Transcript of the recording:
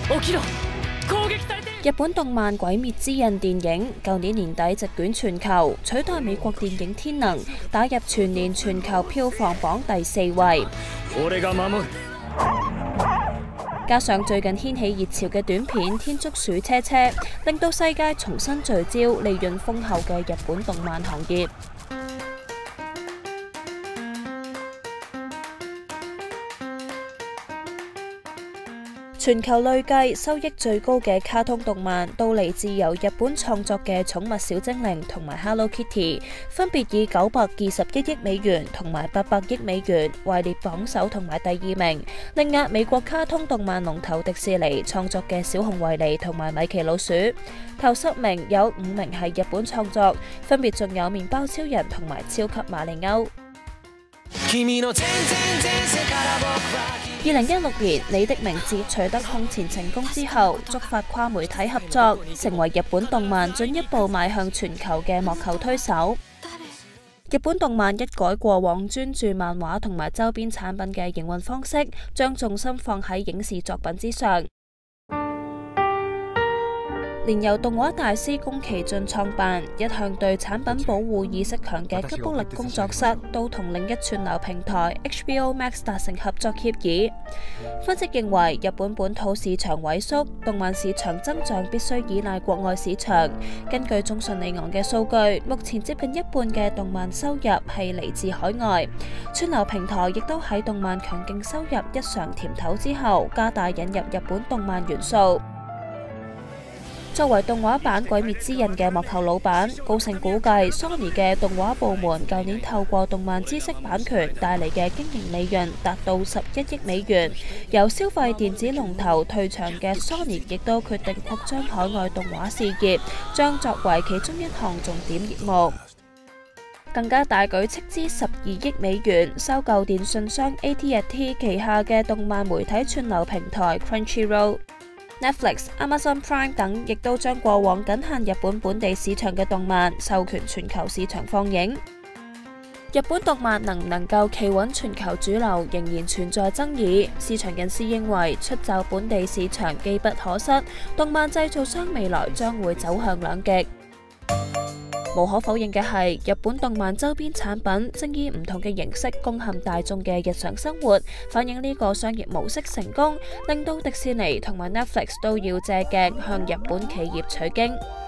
日本動漫《鬼滅之刃》電影舊年年底席捲全球，取代美國電影《天能》，打入全年全球票房榜第4位。加上最近掀起熱潮嘅短片《天竺鼠車車》，令到世界重新聚焦利潤豐厚嘅日本動漫行業。全球累計收益最高嘅卡通動漫都嚟自由日本創作嘅寵物小精靈同埋 Hello Kitty， 分別以921億美元同埋800億美元位列榜首同埋第2名，力壓美國卡通動漫龍頭迪士尼創作嘅小熊維尼同埋米奇老鼠。頭10名有5名係日本創作，分別仲有麵包超人同埋超級馬里歐。2016年，你的名字取得空前成功之後，觸發跨媒體合作，成為日本動漫進一步邁向全球嘅幕後推手。日本動漫一改過往專注漫畫同埋周邊產品嘅營運方式，將重心放喺影視作品之上。連由動畫大師宮崎駿創辦，一向對產品保護意識強嘅吉卜力工作室，都同另一串流平台 HBO Max 達成合作協議。分析認為，日本本土市場萎縮，動漫市場增長必須依賴國外市場。根據中信里昂嘅數據，目前接近一半嘅動漫收入係嚟自海外。串流平台亦都喺動漫強勁收入一嘗甜頭之後，加大引入日本動漫元素。作為動畫版《鬼滅之刃》嘅幕後老闆，高盛估計 Sony 嘅動畫部門舊年透過動漫知識版權帶嚟嘅經營利潤達到11億美元。由消費電子龍頭退場嘅 Sony 亦都決定擴張海外動畫事業，將作為其中一項重點業務。更加大舉斥資12億美元收購電訊商 AT&T 旗下嘅動漫媒體串流平台 Crunchyroll。Netflix、Amazon Prime 等亦都將過往僅限日本本地市場嘅動漫授權全球市場放映。日本動漫能唔能夠企穩全球主流，仍然存在爭議。市場人士認為，出走本地市場機不可失，動漫製造商未來將會走向兩極。無可否認嘅係，日本動漫周邊產品正以唔同嘅形式攻陷大眾嘅日常生活，反映呢個商業模式成功，令到迪士尼同埋 Netflix 都要借鏡向日本企業取經。